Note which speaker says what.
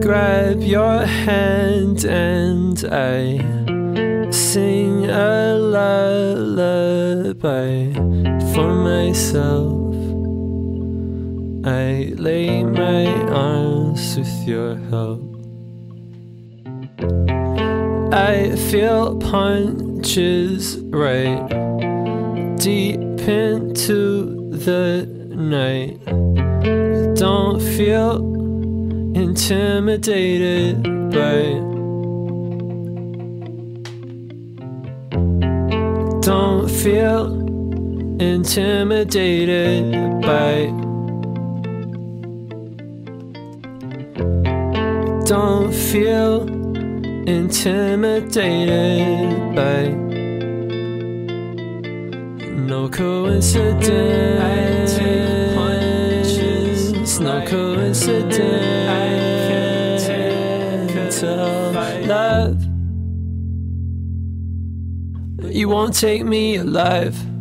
Speaker 1: grab your hand and I sing a lullaby for myself. I lay my arms with your help. I feel punches right deep into the night. Don't feel intimidated by. Don't feel intimidated by. Don't feel intimidated by. No coincidence. No coincidence. Love, you won't take me alive.